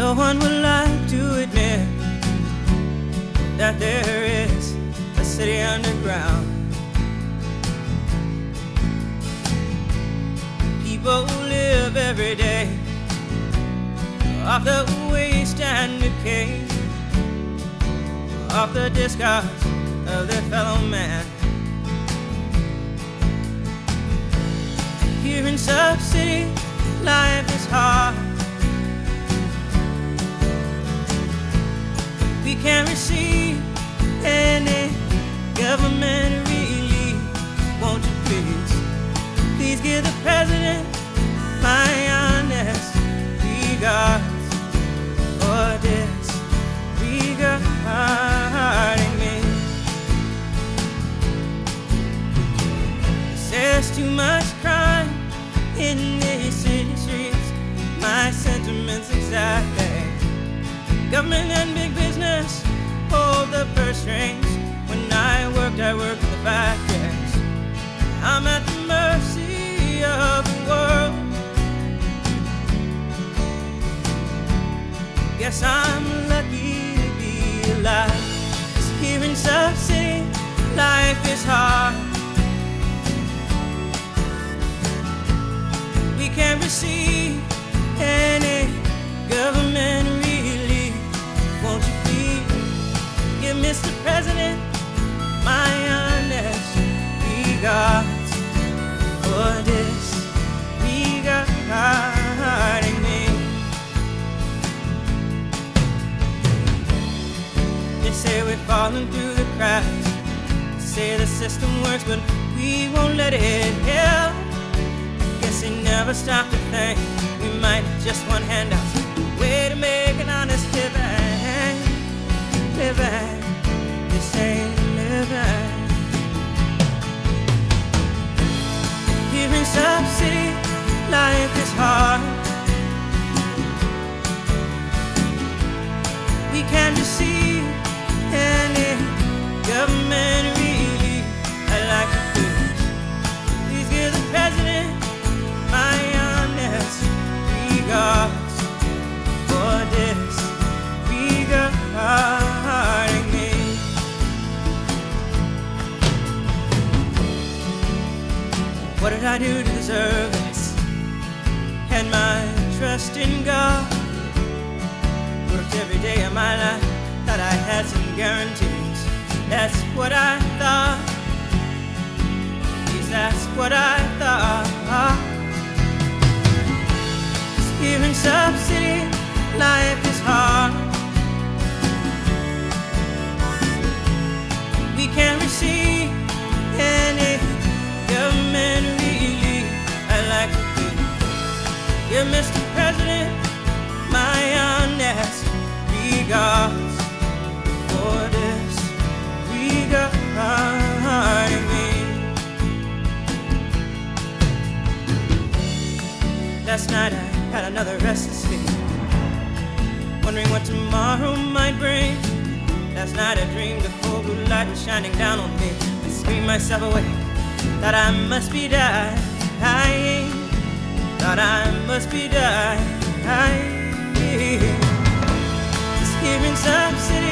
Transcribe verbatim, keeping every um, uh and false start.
No one would like to admit that there is a city underground. People who live every day off the waste and decay, off the discards of their fellow man. Here in Sub City, life is hard. We can't receive any government relief. Won't you please, please give the president my honest regards for disregarding me. There's too much crime in these city streets. My sentiments exactly. Government and big business hold the purse strings. When I worked, I worked in the factories. I'm at the mercy of the world. Guess I'm lucky to be alive. 'Cause here in Sub City, life is hard. We can't receive any government relief. Won't you please give Mister President my honest regards for disregarding me. They say we're falling through the cracks. They say the system works, but we won't let it help. Guess they never stop to think we might just want handouts. Way to make an honest living, living. This ain't living. Here in Sub City, life is hard. We can't receive any government relief. I'd like to please, please give the president my honest regards for disregarding me. What did I do to deserve this? Had my trust in God. Worked every day of my life, thought I had some guarantees. That's what I thought. Yes, that's what I thought. Here in Sub City, life is hard. We can't receive any government relief. I'd like to please give Mister President my honest regards for disregarding me. Last night I had another restless sleep, wondering what tomorrow might bring. Last night I dreamed the full blue light was shining down on me. I screamed myself awake, thought I must be dying. Thought I must be dying. Just here in Sub City,